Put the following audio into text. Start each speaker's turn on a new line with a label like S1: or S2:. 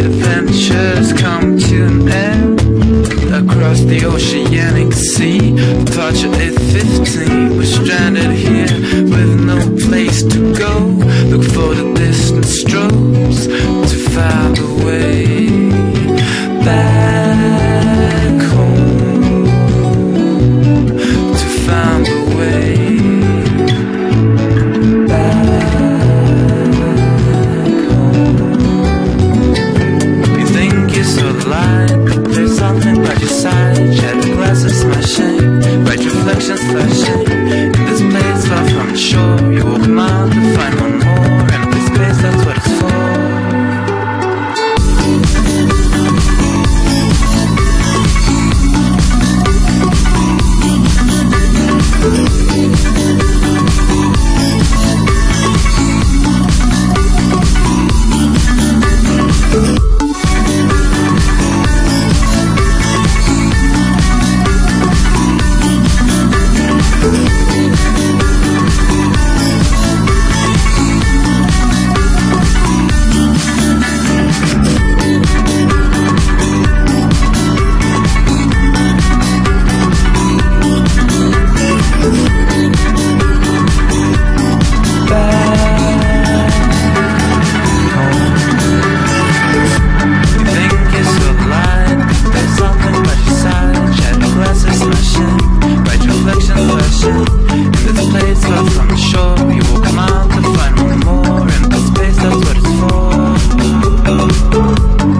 S1: adventures come to an end. Across the oceanic sea, departure at 15. We're stranded here with no place to go. Look for the distant strobes to find a way back home. To find a way back home. You think you're so light, but there's something by your side. Shattered glasses smashing, bright reflections flashing. In this place far from the shore, you walk a mile to find one more. Empty space, that's what it's for. From the shore, you walk a mile to find one more. Empty space, that's what it's for.